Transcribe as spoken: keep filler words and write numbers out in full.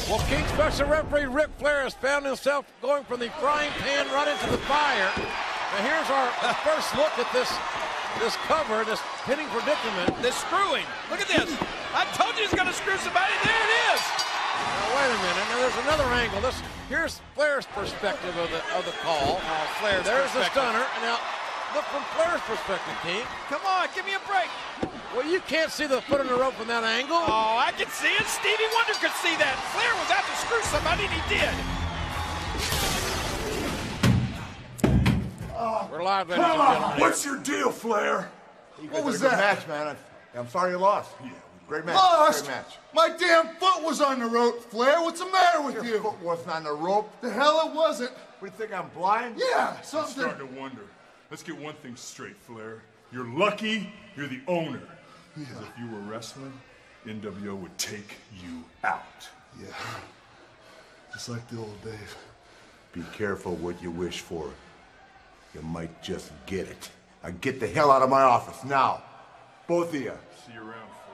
Well, King Special Referee Ric Flair has found himself going from the frying pan right into the fire. Now here's our first look at this this cover, this pinning predicament. The screwing. Look at this. I told you he's going to screw somebody. There it is. Now, wait a minute. Now there's another angle. This here's Flair's perspective of the of the call. Oh, Flair's There's the perspective. stunner. And now look from Flair's perspective, King. Come on, give me a break. Well, you can't see the foot in the rope from that angle. Oh, I can see it. Stevie Wonder could see that. Flair was out to screw somebody, and he did. We're live, ladies Come and on, gentlemen. what's your deal, Flair? What was that match, man? I, I'm sorry you lost. Yeah, Great match. Lost? Great match. My damn foot was on the rope, Flair. What's the matter with Your you? foot wasn't on the rope. The hell it wasn't. What do you think? I'm blind? Yeah, I'm something. starting to wonder. Let's get one thing straight, Flair. You're lucky you're the owner. Because if you were wrestling, N W O would take you out. Yeah, just like the old days. Be careful what you wish for. You might just get it. Now get the hell out of my office now. Both of you. See you around, Flair.